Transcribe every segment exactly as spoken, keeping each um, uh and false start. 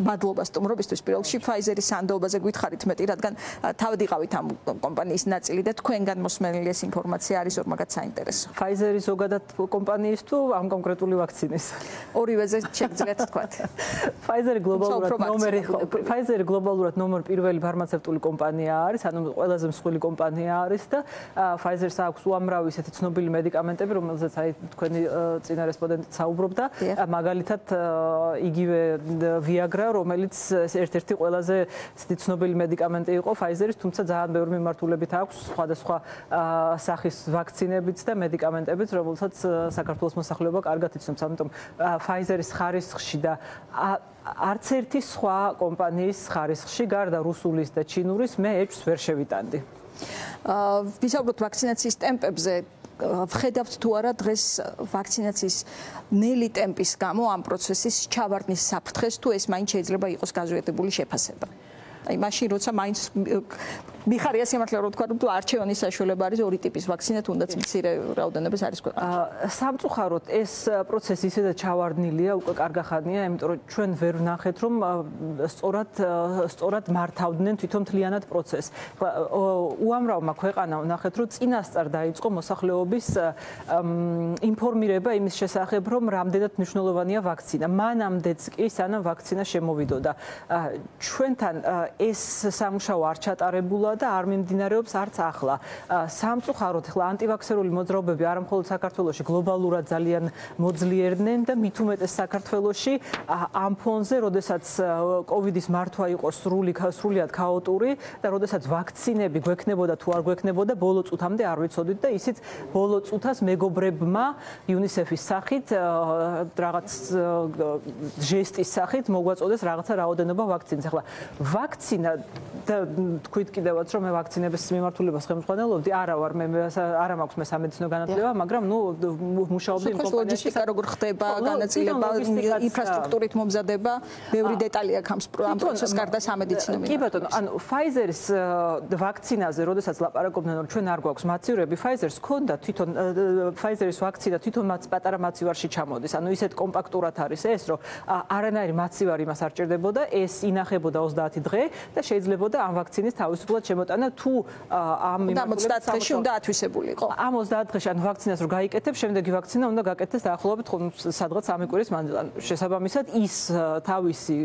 მადლობა სტუმრობისთვის. პირველ რიგში Pfizer-ის სანდოობაზე გითხარით მეტი, რადგან თავად იყავით ამ კომპანიის ნაწილი და თქვენგან მოსმენილი ეს ინფორმაცია არის ორმაგად საინტერესო. Pfizer-ის ზოგადად კომპანიის თუ ამ კონკრეტული ვაქცინის? ორივეზე შეგძლიათ თქვათ. Pfizer გლობალურად ნომერი Pfizer გლობალურად ნომერ პირველი ფარმაცევტული კომპანია არის, ანუ ყველაზე მსხვილი კომპანია არის და Pfizer-ს აქვს უამრავი ისეთი ცნობილი მედიკამენტები, რომელზეც აი თქვენი წინა რესპონდენტი საუბრობდა, მაგალითად იგივე Viagra, რომელიც ერთ-ერთი ყველაზე ცნობილი მედიკამენტი იყო Pfizer-ის, თუმცა ძალიან ბევრი მიმართულებით აქვს სხვადასხვა სახის ვაქცინებიც და მედიკამენტებიც, რომელსაც საქართველოს მოსახლეობა კარგად იცნობს, ამიტომ Pfizer-ის ხარისხში და არც ერთი სხვა კომპანიის ხარისხში, გარდა რუსულის და ჩინურის, მე ეჭვს ვერ შევიტანდი. ვისაუბროთ ვაქცინაციის ტემპებზე. ვხედავთ თუ არა დღეს ვაქცინაციის ნელი ტემპის გამო ამ პროცესის ჩავარდნის საფრთხეს თუ ეს მაინც შეიძლება იყოს გაზვიადებული შეფასება. აი მაშინ როცა მაინც მიხარია სიმართლე რომ თქვა რომ თუ არჩევანის საშუალება არის ორი ტიპის ვაქცინა თუნდაც მცირე რაოდენობის არის ქვეყანაში. სამწუხაროდ ეს პროცესი ისედაც ჩავარდნილია უკვე კარგი ხანია, იმიტომ რომ ჩვენ ვერ ვნახეთ რომ სწორად სწორად მართავდნენ თვითონ მთლიანად პროცესს. უამრავმა ქვეყანამ ვნახეთ რომ წინასწარ დაიწყო მოსახლეობის ინფორმირება იმის შესახებ რომ რამდენად მნიშვნელოვანია ვაქცინა. მანამდეც კი სანამ ვაქცინა შემოვიდოდა. ჩვენთან ეს სამუშაო არ ჩატარებულა და არ მიმდინარეობს არც ახლა. სამწუხაროდ ახლა ანტივაქსერული მოძრაობები არა მხოლოდ საქართველოში გლობალურად ძალიან მოძლიერდნენ და მით უმეტეს საქართველოში ამ ფონზე, როდესაც კოვიდის მართვა იყო სრული სრულიად ქაოტური და როდესაც ვაქცინები გვექნებოდა თუ არ გვექნებოდა, ბოლო წუთამდე არ ვიცოდით და ისიც ბოლო წუთას მეგობრებმა იუნისეფის სახით რაღაც ჟესტის სახით მოგვაწოდეს რაღაცა რაოდენობა ვაქცინას. ახლა ვაქცინა და თქვით კიდევაც რომ მე ვაქცინების მიმართულებას ხელმძღვანელობდი, არა ვარ მე არა მაქვს მე სამედიცინო განათლება, მაგრამ ნუ მუშაობდი იმ კომპანიაში. ლოჯისტიკა როგორ ხდება, განაწილება, ინფრასტრუქტურით მომზადება, ბევრი დეტალი აქვს ამ პროცესს გარდა სამედიცინო. კი ბატონო, ანუ Pfizer-ის ვაქცინაზე, როდესაც ლაპარაკობდნენ რომ ჩვენ არ გვაქვს მაცივრები, Pfizer-ს ჰქონდა თვითონ Pfizer-ის ვაქცინა თვითონ მათ პატარა მაცივარში ჩამოდის. ანუ ისეთ კომპაქტურად არის ეს, რომ არანაირი მაცივარი მას არ ჭირდებოდა, ეს ინახებოდა ოცდაათი დღე და შეიძლება ამ ვაქცინის თავისუფლად შემოტანა თუ ამ მიმართულებით დღეში უნდა ათვისებულიყო. ამ ოცდაათ დღეში ან ვაქცინას რო გაიკეთებ, შემდეგი ვაქცინა უნდა გაკეთდეს დაახლოებით სადღაც სამი კვირის მანძილზე. შესაბამისად ის თავისი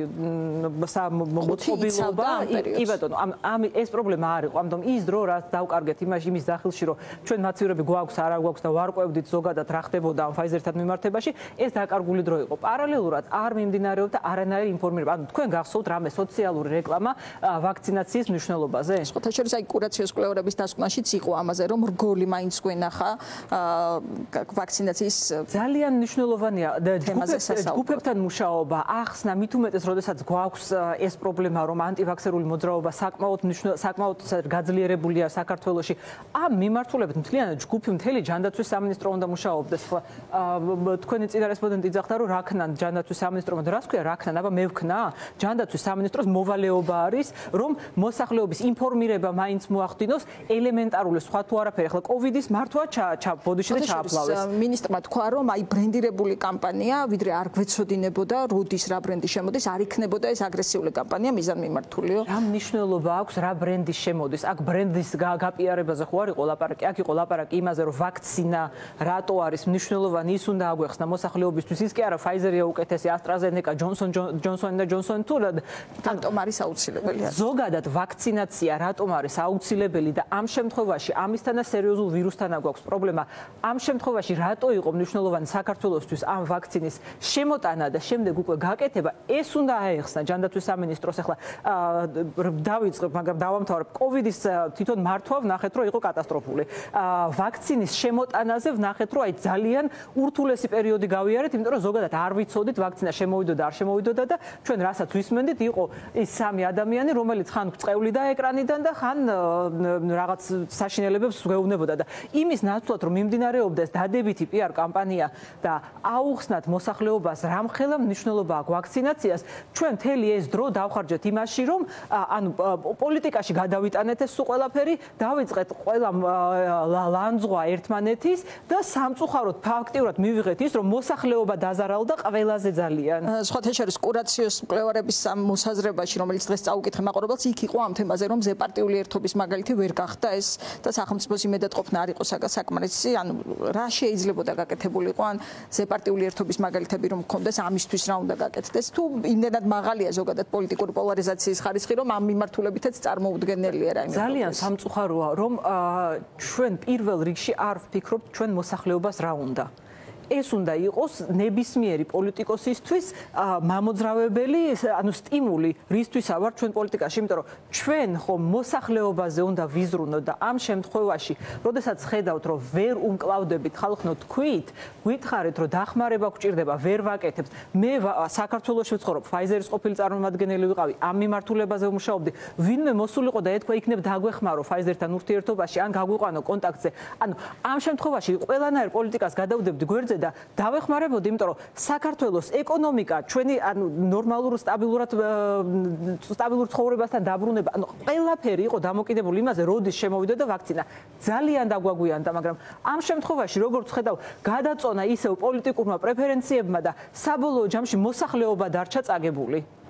მოწყობილობა, კი ბატონო, ამ ეს პრობლემა არ იყო. ამიტომ ის დრო რაც დავკარგეთ იმაში იმის დახილში, რომ ჩვენ მაცივრები გვაქვს, არა გვაქვს და ვარკვევდით ზოგადად რა ხდებოდა ამ Pfizer-თან მიმართებაში, ეს დაკარგული დრო იყო. პარალელურად არ მიმდინარეობდა არანაირი ინფორმირება. ანუ თქვენ გახსოვთ რამე სოციალური რეკლამა ვაქცინაციის მნიშვნელობაზე? სხვათა შორის აი კურაციოს კვლევების დასკვნაშიც იყო ამაზე, რომ რგოლი მაინც გვენახა ვაქცინაციის ძალიან მნიშვნელოვანია ჯგუფებთან მუშაობა, ახსნა მით უმეტეს, როდესაც გვაქვს ეს პრობლემა, რომ ანტივაქსერული მოძრაობა საკმაოდ საკმაოდ გაძლიერებულია საქართველოში. ამ მიმართულებით მთლიანად ჯგუფი მთელი ჯანდაცვის სამინისტრო უნდა მუშაობდეს. ხო, თქვენი წინა რესპონდენტი იძახდა, რომ რა ქნან ჯანდაცვის სამინისტრომ და რა თქვია, რა ქნან, აბა მე ვქნა? ჯანდაცვის სამინისტროს მოვალეობა არის, რომ მოსახლეობის ინფორმირება მაინც მოახდინოს ელემენტარული სხვა თუ არაფერი. ახლა კოვიდის მართვა ჩაბოდიში და ჩააფლავეს. მინისტრმა თქვა, რომ აი ბრენდირებული კამპანია, ვიდრე არ გვეცოდინებოდა, როდის რა ბრენდი შემოდის, არ იქნებოდა ეს აგრესიული კამპანია მიზანმიმართულიო. რა მნიშვნელობა აქვს რა ბრენდი შემოდის? აქ ბრენდის გაპიარებაზე ხო არ იყო ლაპარაკი? აქ იყო ლაპარაკი იმაზე, რომ ვაქცინა რატო არის მნიშვნელოვანი, ის უნდა აგვეხსნა მოსახლეობისთვის. ის კი არა Pfizer-ია უკეთესი, AstraZeneca, Johnson Johnson და Johnson თუ რატომ არის აუცილებელი? ზოგადად ვაქცინაცია რატომ არის აუცილებელი და ამ შემთხვევაში ამისთან და სერიოზულ ვირუსთან აქვს პრობლემა. ამ შემთხვევაში რატო იყო მნიშვნელოვანი საქართველოსთვის ამ ვაქცინის შემოტანა და შემდეგ უკვე გაკეთება, ეს უნდა აეხსნა ჯანდაცვის სამინისტროს. ახლა დავიწყებ, მაგრამ დავამთავრებ. კოვიდის თვითონ მართვა ვნახეთ, რომ იყო კატასტროფული. ვაქცინის შემოტანაზე ვნახეთ, რომ აი ძალიან ურთულესი პერიოდი გავიარეთ, იმიტომ რომ ზოგადად არ ვიცოდით ვაქცინა შემოვიდოდა, არ შემოვიდოდა და ჩვენ რასაც ვისმენდით, იყო ის სამი ადამიანი, რომელიც ხან წევლიდა ეკრანიდან იღებოდნენ და ხან რაღაც საშინელებებს გვეუბნებოდა და იმის ნაცვლად რომ მიმდინარეობდა ეს დადებითი პიარ კამპანია და აუხსნათ მოსახლეობას რამხელა მნიშვნელობა აქვს ვაქცინაციას, ჩვენ მთელი ეს დრო დავხარჯეთ იმაში, რომ ანუ პოლიტიკაში გადავიტანეთ ეს ყველაფერი, დავიწყეთ ყველა ლანძღვა ერთმანეთის და სამწუხაროდ ფაქტიურად მივიღეთ ის, რომ მოსახლეობა დაზარალდა ყველაზე ძალიან. სხვათა შორის კურაციოს მკვლევარების ამ მოსაზრებაში, რომელიც დღეს წაუკითხე მაყურებელს, იქ იყო ამ თემაზე, რომ ზეპარტიული ერთობის მაგალითი ვერ გახდა ეს და სახელმწიფოს იმედადყოფნა არ იყო საკმარისი, ანუ რა შეიძლებოდა გაკეთებულიყო ან ზეპარტიული ერთობის მაგალითები რომ მქონდეს ამისთვის რა უნდა გაკეთდეს თუ იმდენად მაღალია ზოგადად პოლიტიკური პოლარიზაციის ხარისხი რომ ამ მიმართულებითაც წარმოუდგენელია რა იმედია. ძალიან სამწუხაროა რომ ჩვენ პირველ რიგში არ ვფიქრობთ ჩვენ მოსახლეობას რა უნდა. ეს უნდა იყოს ნებისმიერი პოლიტიკოსისთვის მამოძრავებელი, ანუ სტიმული, რისთვისა ვარ ჩვენ პოლიტიკაში, იმიტომ რომ ჩვენ ხომ მოსახლეობაზე უნდა ვიზრუნოთ და ამ შემთხვევაში, როდესაც ხედავთ, რომ ვერ უმკლავდებით ხალხნო თქვით, გითხარით, რომ დახმარება გვჭირდება, ვერ ვაკეთებთ. მე საქართველოში ვცხოვრობ, Pfizer-ის ყოფილი წარმომადგენელი ვიყავი, ამ მიმართულებაზე ვმუშაობდი. ვინმე მოსულიყო და ეთქვა, იქნებ დაგვეხმარო Pfizer-თან ურთიერთობაში, ან გაგვიყვანო კონტაქტზე. ანუ ამ შემთხვევაში ყველანაირ პოლიტიკას გადავდებდი გვერდზე და დავეხმარებოდი, იმიტომ რომ საქართველოს ეკონომიკა, ჩვენი ანუ ნორმალურ სტაბილურად სტაბილურ ცხოვრებასთან დაბრუნება, ანუ ყველაფერი იყო დამოკიდებული იმაზე, როდის შემოვიდა და ვაქცინა. ძალიან დაგვაგვიანდა, მაგრამ ამ შემთხვევაში როგორც ხედავ, გადაწონა ისევ პოლიტიკურმა პრეფერენციებმა და საბოლოო ჯამში მოსახლეობა დარჩა წაგებული.